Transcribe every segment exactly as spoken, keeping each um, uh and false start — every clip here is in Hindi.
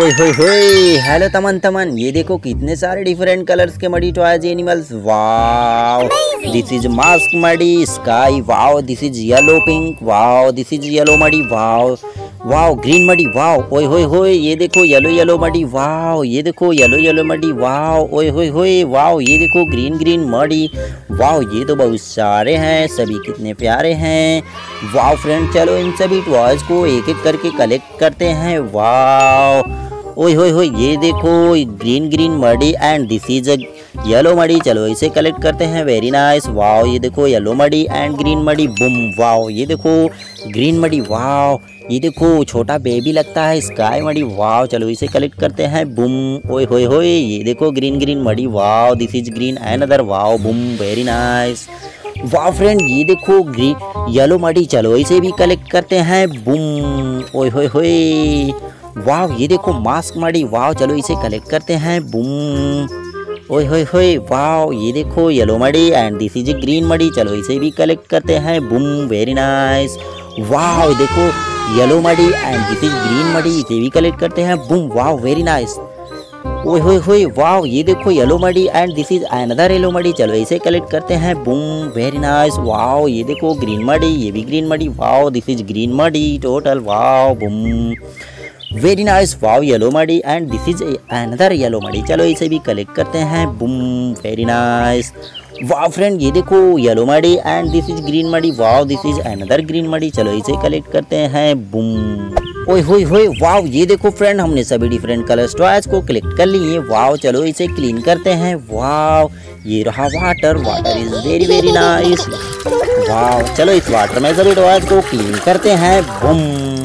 ओए होए होए, हेलो तमन तमन, ये देखो कितने सारे डिफरेंट कलर्स के muddy toys animals. Wow, this is mask muddy sky. Wow, this is yellow pink. Wow, this is yellow muddy. Wow wow, green muddy. Wow, ओए होए होए, ये देखो येलो येलो मडी। वाओ, ये देखो येलो येलो मडी। वाओ, ओए होए होए, वाओ, ये देखो ग्रीन ग्रीन मडी। वाओ, ये तो बहुत सारे हैं, सभी कितने प्यारे हैं। वाओ फ्रेंड, चलो इन सभी टॉयज को एक एक करके कलेक्ट करते हैं। वाओ, ओए होए होए, ये देखो green green muddy and this is a yellow muddy. चलो इसे कलेक्ट करते हैं। Very nice. वाओ, ये देखो yellow muddy and green muddy. Boom. Wow, ये देखो ग्रीन मडी। वाओ, ये देखो छोटा बेबी लगता है स्काई मडी। वाओ, चलो इसे कलेक्ट करते हैं। बुम। ओए होए होए, ये देखो green green muddy. Wow, this is green and other. Wow, boom, very nice. Wow friend, ये देखो ग्रीन येलो मडी। चलो इसे भी कलेक्ट करते हैं। बुम। ओए होए होए, वाओ, ये देखो मास्क मडी। वाओ, चलो इसे कलेक्ट करते हैं। बुम। ओए होए होए, वाओ, ये देखो yellow muddy and this is green muddy. चलो इसे भी कलेक्ट करते हैं। Boom, very nice. वाओ, देखो yellow muddy and this is green muddy. इसे भी कलेक्ट करते हैं। बुम। Wow, very nice. ओए होए होए, वाओ, ये देखो yellow muddy and this is another yellow muddy. चलो इसे कलेक्ट करते हैं। Boom, very nice. वाओ, ये देखो ग्रीन मडी, ये भी green muddy. Wow, this is green muddy total. Wow, boom, very nice. Wow, yellow muddy and this is another yellow muddy. चलो इसे भी कलेक्ट करते हैं। Boom, very nice. Wow friend, ये देखो yellow muddy and this is green muddy. Wow, this is another green muddy. चलो इसे कलेक्ट करते हैं। बुम। ओए होए होए, वाओ, ये देखो फ्रेंड, हमने सभी डिफरेंट कलर्स टॉयज को कलेक्ट कर लिए। वाओ, चलो इसे क्लीन करते हैं। वाओ, ये रहा water. Water is very very nice. Wow, चलो इस वाटर में सभी टॉयज को क्लीन करते हैं। Boom.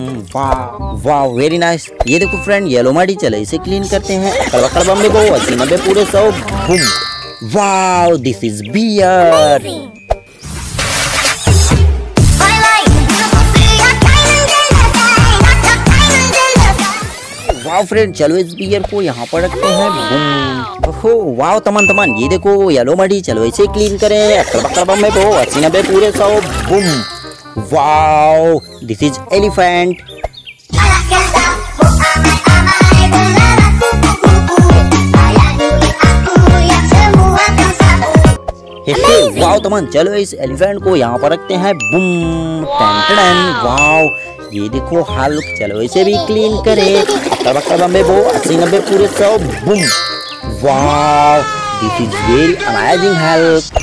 Wow wow, very nice. ये देखो फ्रेंड येलो मडी। चलो इसे क्लीन करते हैं। अकड़ बकड़ बम्बे बो अस्सी नब्बे पूरे सौ। Boom. Wow, this is bear. Wow friend, चलो इस बियर को यहाँ पर रखते हैं। बुम। ओहो, वाओ तमन तमन, ये देखो येलो मडी। चलो इसे क्लीन करें। अकड़ बकड़ बम्बे बो अस्सी नब्बे पूरे सौ। Boom. Wow, this is elephant. Wow तमन, चलो इस एलिफेंट को यहाँ पर रखते हैं। बुम। Ton ton. वाओ, ये देखो हल्क। चलो इसे भी क्लीन करें। अकड़ बकड़ बम्बे बो अस्सी नब्बे पूरे सौ। Boom. Wow, this is very amazing Hulk.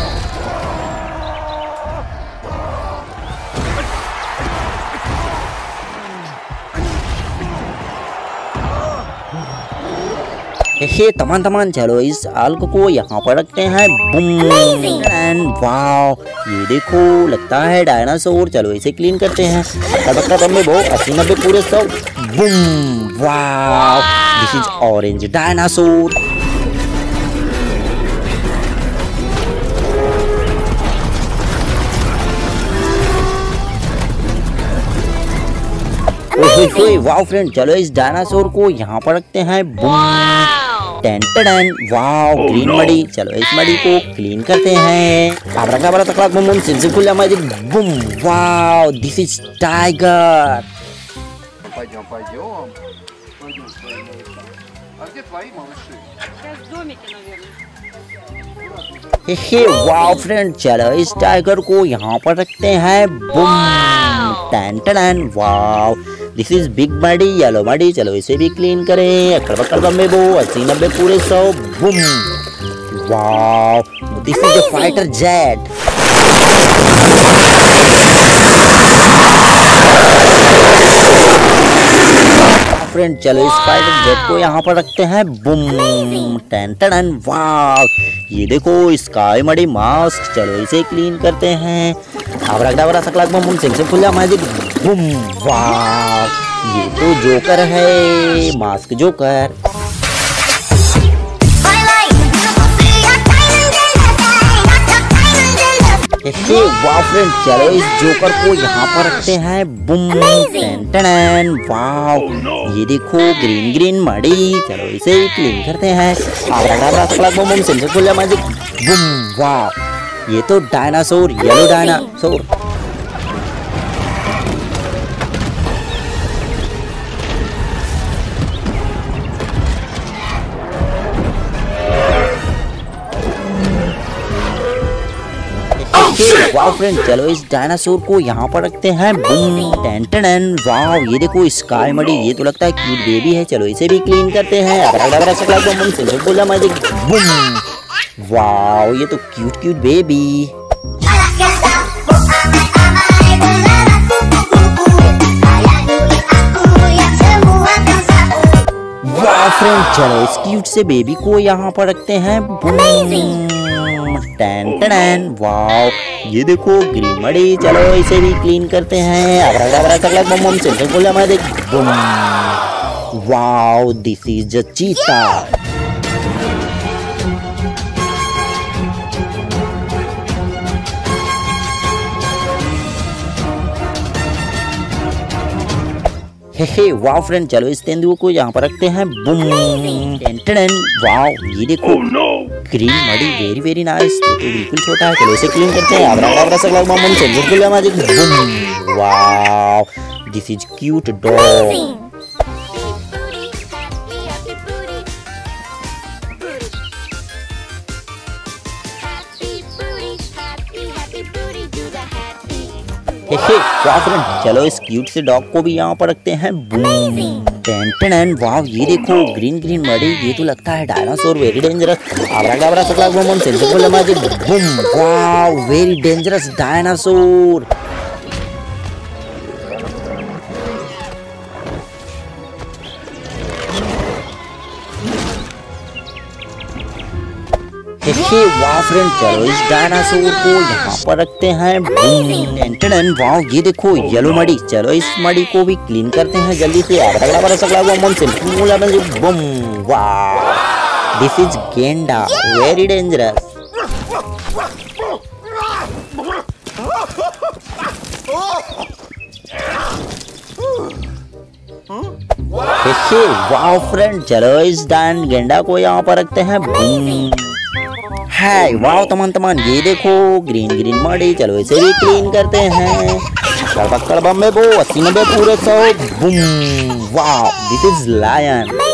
Hey तमान तमान, चलो इस हल्क को यहाँ पर रखते हैं। बुम एंड वाओ, ये देखो लगता है डायनासोर। चलो इसे क्लीन करते हैं। अकड़ बकड़ बम्बे बो अस्सी नब्बे पूरे सौ। Boom. Wow, this is orange dinosaur. Wow friend, चलो इस डायनासोर को यहाँ पर रखते हैं। Boom. Ten ten. Wow, green muddy. चलो इस मडी को क्लीन करते हैं। आबरा बड़ा तकड़ा बुम बुम सिम सिम खुला magic. Boom. Wow, this is tiger. Пойдем, пойдем. Пойдем, пойдем. А где твои малыши? Сейчас в домике, наверное. Hey wow friend, चलो इस टाइगर को यहाँ पर रखते हैं। Boom. Ten ten. Wow, this is big muddy, yellow muddy. चलो इसे भी क्लीन करें। अकड़ बकड़ बम्बे बो अस्सी नब्बे पूरे सौ। Boom. Wow, this is the fighter jet. Friend, चलो इस फाइटर जेट को यहाँ पर रखते हैं। बुम। Ten ten. वाओ, ये देखो स्काई मडी मास्क। चलो इसे क्लीन करते हैं। आबरा डाबरा सकला बम बम सिम सिम खुला मैजिक। बुम। वाओ, ये तो जोकर है, मास्क जोकर। वाओ फ्रेंड, चलो इस जोकर को यहाँ पर रखते हैं। बुम। Ten ten. वाओ, ये देखो ग्रीन ग्रीन मडी। चलो इसे क्लीन करते हैं। आबरा डाबरा सकला बम बम सिम सिम खुला मैजिक। बुम। वाओ, ये तो dinosaur, yellow dinosaur. Wow friend, चलो इस डायनासोर को यहाँ पर रखते हैं। Boom ten ten. वाओ ये देखो स्काई मडी, ये तो लगता है क्यूट बेबी है। चलो इसे भी क्लीन करते हैं। वाओ ये तो क्यूट क्यूट बेबी। वाह फ्रेंड, चलो इस क्यूट से बेबी को यहाँ पर रखते हैं। Ten ten. वाओ ये देखो ग्रीन मडी, चलो इसे भी क्लीन करते हैं। वाओ दिस इज अ चीता। हे हे वाओ फ्रेंड, चलो इस तेंदुए को यहाँ पर रखते हैं। Boom ten ten. वाओ ये देखो green muddy, very very nice. ये तो बिल्कुल छोटा है, चलो इसे क्लीन करते हैं। Wow this is cute dog. वाह फ्रेंड, चलो इस क्यूट से डॉग को भी यहाँ पर रखते हैं। Ten ten. वाह ये देखो ग्रीन ग्रीन मडी, ये तो लगता है डायनासोर, वेरी डेंजरस। वाह वेरी डेंजरस डायनासोर। वाह फ्रेंड, चलो इस डायनासोर को यहाँ पर रखते हैं। वाह ये देखो येलो मडी, चलो इस मडी को भी क्लीन करते हैं जल्दी से। वाह दिस इज गेंडा, वेरी डेंजरस। वाह फ्रेंड, चलो इस डायन गेंडा को यहाँ पर रखते हैं। हाय वाओ तमान तमान, ये देखो ग्रीन ग्रीन मडी, चलो इसे भी क्लीन करते हैं। बम्बे बो अस्सी नब्बे पूरे सौ। Boom. Wow this is lion.